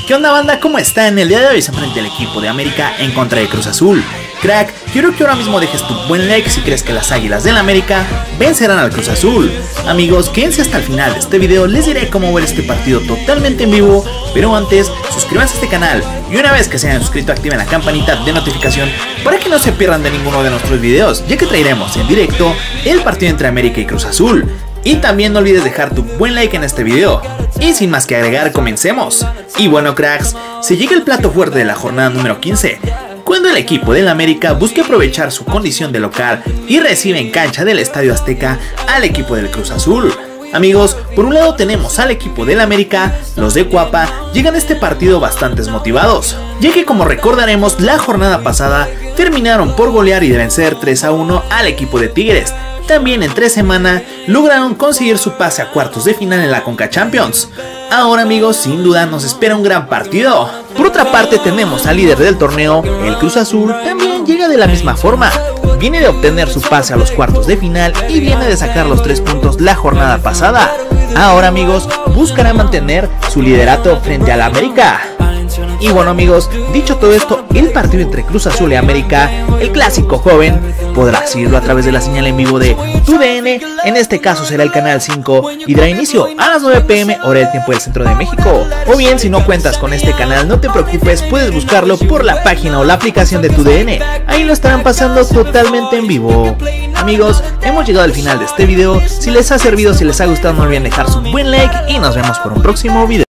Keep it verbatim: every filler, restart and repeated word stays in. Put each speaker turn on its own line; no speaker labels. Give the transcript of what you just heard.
¿Qué onda, banda? ¿Cómo están? El día de hoy se enfrenta el equipo de América en contra de Cruz Azul. Crack, quiero que ahora mismo dejes tu buen like si crees que las Águilas del América vencerán al Cruz Azul. Amigos, quédense hasta el final de este video, les diré cómo ver este partido totalmente en vivo. Pero antes, suscríbanse a este canal y una vez que se hayan suscrito activen la campanita de notificación para que no se pierdan de ninguno de nuestros videos, ya que traeremos en directo el partido entre América y Cruz Azul. Y también no olvides dejar tu buen like en este video. Y sin más que agregar, comencemos. Y bueno, cracks, se llega el plato fuerte de la jornada número quince, cuando el equipo del América busca aprovechar su condición de local y recibe en cancha del Estadio Azteca al equipo del Cruz Azul. Amigos, por un lado tenemos al equipo del América. Los de Cuapa llegan a este partido bastante motivados, ya que como recordaremos la jornada pasada terminaron por golear y de vencer tres a uno al equipo de Tigres. También en tres semanas lograron conseguir su pase a cuartos de final en la Conca Champions. Ahora, amigos, sin duda nos espera un gran partido. Por otra parte tenemos al líder del torneo, el Cruz Azul, también llega de la misma forma. Viene de obtener su pase a los cuartos de final y viene de sacar los tres puntos la jornada pasada. Ahora, amigos, buscará mantener su liderato frente al América. Y bueno, amigos, dicho todo esto, el partido entre Cruz Azul y América, el clásico joven, podrás seguirlo a través de la señal en vivo de tu D N, en este caso será el canal cinco y dará inicio a las nueve p m hora del tiempo del centro de México. O bien, si no cuentas con este canal, no te preocupes, puedes buscarlo por la página o la aplicación de tu D N, ahí lo estarán pasando totalmente en vivo. Amigos, hemos llegado al final de este video. Si les ha servido, si les ha gustado, no olviden dejar su buen like y nos vemos por un próximo video.